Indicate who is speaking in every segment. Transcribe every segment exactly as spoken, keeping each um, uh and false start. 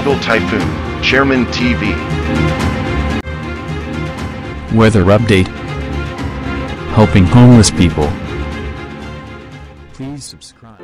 Speaker 1: Global Typhoon, Chairman T V.
Speaker 2: Weather update. Helping homeless people. Please subscribe.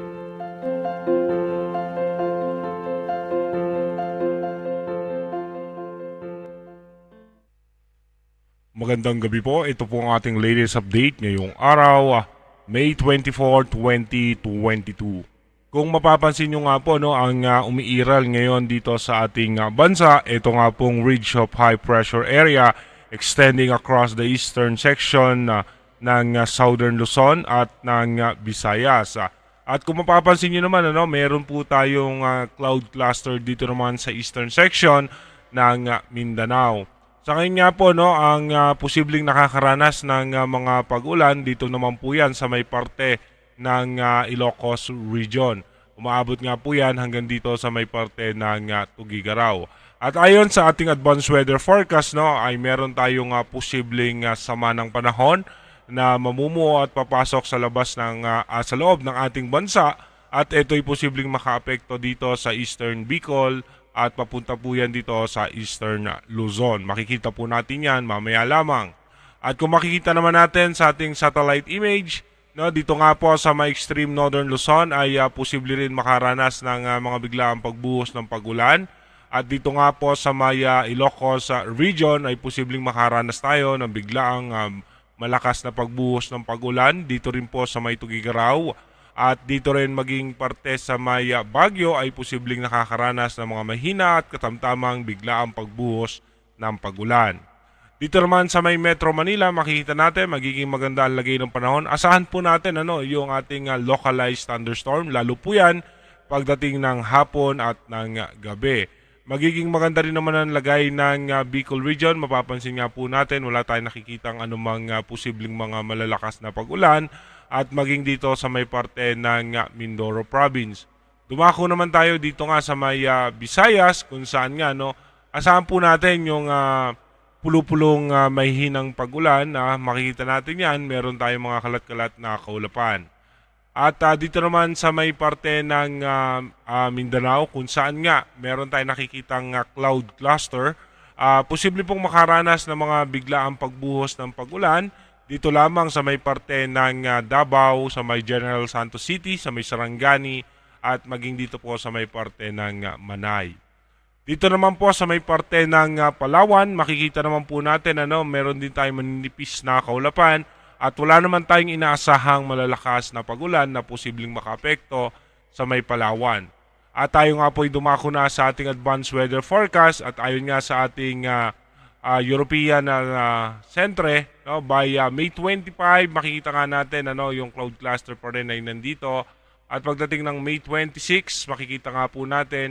Speaker 3: Magandang gabi po. Ito po ang ating latest update ngayong araw, May twenty-fourth, twenty twenty-two. Kung mapapansin nyo nga po, no, ang uh, umiiral ngayon dito sa ating uh, bansa, ito nga pong ridge of high pressure area extending across the eastern section uh, ng uh, southern Luzon at ng uh, Visayas. Uh, at kung mapapansin nyo naman, ano, meron po tayong uh, cloud cluster dito naman sa eastern section ng uh, Mindanao. Sa ngayon nga po, no, ang uh, posibleng nakakaranas ng uh, mga pag-ulan, dito naman po yan sa may parte ng uh, Ilocos region. Umaabot nga po yan hanggang dito sa may parte ng uh, Tugigaraw. At ayon sa ating advanced weather forecast, no, ay meron tayong uh, posibleng uh, sama ng panahon na mamumuo at papasok sa labas ng uh, uh, sa loob ng ating bansa, at ito'y posibleng makaapekto dito sa Eastern Bicol at papunta po yan dito sa Eastern Luzon. Makikita po natin yan mamaya lamang. At kung makikita naman natin sa ating satellite image, no, dito nga po sa may extreme northern Luzon ay uh, posible rin makaranas ng uh, mga biglaang pagbuhos ng pag-ulan. At dito nga po sa may uh, Ilocos uh, region ay posibleng makaranas tayo ng biglaang um, malakas na pagbuhos ng pag-ulan. Dito rin po sa may Tugigaraw. At dito rin maging parte sa may uh, Bagyo ay posibleng nakakaranas ng mga mahina at katamtamang biglaang pagbuhos ng pag-ulan. Dito naman sa may Metro Manila, makikita natin magiging maganda ang lagay ng panahon. Asahan po natin ano, yung ating uh, localized thunderstorm, lalo po yan pagdating ng hapon at ng uh, gabi. Magiging maganda rin naman ang lagay ng uh, Bicol region. Mapapansin nga po natin, wala tayong nakikitang anumang uh, posibleng mga malalakas na pag-ulan, at maging dito sa may parte ng uh, Mindoro province. Dumako naman tayo dito nga sa may uh, Visayas, kung saan nga, no, asahan po natin yung uh, pulo-pulong uh, may hinang pag-ulan. Uh, makikita natin yan, meron tayong mga kalat-kalat na kaulapan. At uh, dito naman sa may parte ng uh, uh, Mindanao, kung saan nga meron tayong nakikitang uh, cloud cluster, uh, posible pong makaranas ng mga biglaang pagbuhos ng pag-ulan dito lamang sa may parte ng uh, Davao, sa may General Santos City, sa may Sarangani, at maging dito po sa may parte ng uh, Manay. Dito naman po sa may parte ng uh, Palawan, makikita naman po natin, ano, meron din tayong maninipis na kaulapan, at wala naman tayong inaasahang malalakas na pag-ulan na posibleng makaapekto sa may Palawan. At tayo nga po ay dumako na sa ating advanced weather forecast, at ayon nga sa ating uh, uh, European uh, Centre, no, by uh, May twenty-fifth, makikita nga natin, ano, yung cloud cluster pa rin ay nandito. At pagdating ng May twenty-sixth, makikita nga po natin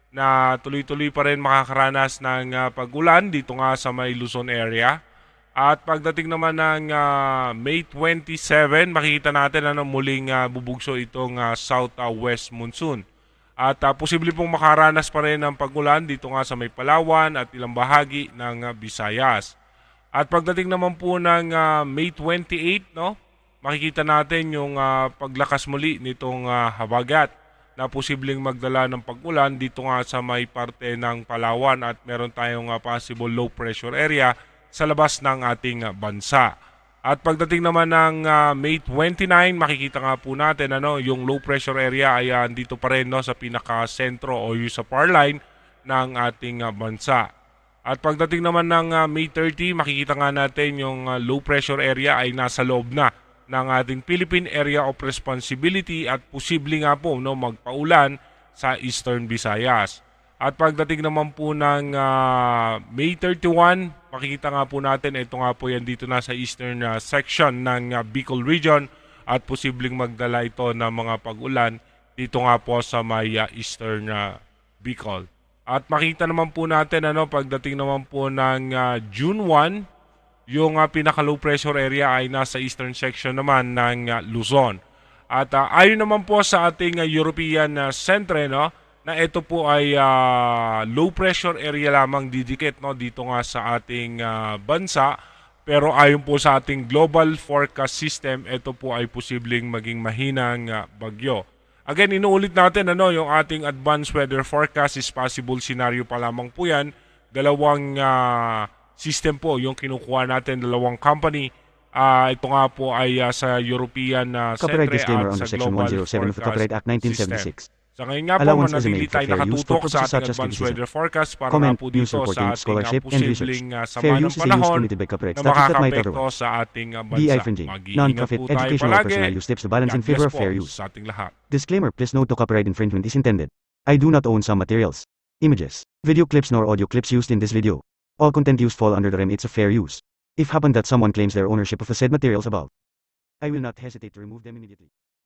Speaker 3: na tuloy-tuloy pa rin makakaranas ng uh, pag-ulan dito nga sa may Luzon area. At pagdating naman ng uh, May twenty-seventh, makikita natin na muling uh, bubugso itong uh, southwest monsoon. At uh, posible pong makaranas pa rin ng pag-ulan dito nga sa may Palawan at ilang bahagi ng uh, Visayas. At pagdating naman po ng uh, May twenty-eighth, no, makikita natin yung uh, paglakas muli nitong uh, habagat na posibleng magdala ng pag-ulan dito nga sa may parte ng Palawan, at meron tayong uh, possible low pressure area sa labas ng ating uh, bansa. At pagdating naman ng uh, May twenty-ninth, makikita nga po natin, ano, yung low pressure area ay uh, dito pa rin, no, sa pinaka-sentro o yung sa far line ng ating uh, bansa. At pagdating naman ng uh, May thirtieth, makikita nga natin yung uh, low pressure area ay nasa loob na ng ating Philippine Area of Responsibility, at posible nga po, no, magpaulan sa Eastern Visayas. At pagdating naman po ng uh, May thirty-first, makikita nga po natin, ito nga po yan dito na sa eastern uh, section ng uh, Bicol region, at posibleng magdala ito ng mga pag-ulan dito nga po sa may uh, eastern uh, Bicol. At makita naman po natin, ano, pagdating naman po ng uh, June first, yung uh, pinaka-low pressure area ay nasa eastern section naman ng uh, Luzon. At uh, ayon naman po sa ating uh, European uh, Centre, no, na ito po ay uh, low pressure area lamang didikit, no, dito nga sa ating uh, bansa. Pero ayon po sa ating global forecast system, ito po ay posibleng maging mahinang uh, bagyo. Again, inuulit natin ano, yung ating advanced weather forecast is possible scenario pa lamang po yan. Dalawang uh, system po yung kinukuha natin, dalawang company. Uh, ito nga po ay uh, sa European uh,
Speaker 4: Copyright
Speaker 3: Centre
Speaker 4: disclaimer
Speaker 3: at
Speaker 4: under
Speaker 3: sa
Speaker 4: Section
Speaker 3: Global
Speaker 4: one oh seven of the Copyright Act nineteen seventy-six.
Speaker 3: System. Sa ngayon nga po,
Speaker 4: Allowance is
Speaker 3: manatili
Speaker 4: made for
Speaker 3: tayo
Speaker 4: fair use for
Speaker 3: nakatutok sa
Speaker 4: purposes
Speaker 3: ating
Speaker 4: such as
Speaker 3: advanced
Speaker 4: criticism,
Speaker 3: weather forecast para
Speaker 4: comment,
Speaker 3: nga po
Speaker 4: news
Speaker 3: dito
Speaker 4: reporting,
Speaker 3: sa ating uh,
Speaker 4: scholarship, and research.
Speaker 3: posibleng uh, sama
Speaker 4: Fair
Speaker 3: ng
Speaker 4: use is a use
Speaker 3: panahon
Speaker 4: permitted by copyright
Speaker 3: na
Speaker 4: statutes that might
Speaker 3: makakapekto
Speaker 4: otherwise
Speaker 3: sa ating uh,
Speaker 4: be
Speaker 3: bansa.
Speaker 4: infringing.
Speaker 3: Mag-iingat
Speaker 4: Non-profit
Speaker 3: po tayo
Speaker 4: educational or
Speaker 3: palagi.
Speaker 4: personal use tips the balance in
Speaker 3: God
Speaker 4: favor
Speaker 3: bless
Speaker 4: of
Speaker 3: po
Speaker 4: fair use.
Speaker 3: sa ating lahat.
Speaker 4: Disclaimer, please note no copyright infringement is intended. I do not own some materials, images, video clips nor audio clips used in this video. All content used fall under the remit of fair use. If happen that someone claims their ownership of the said materials above, I will not hesitate to remove them immediately.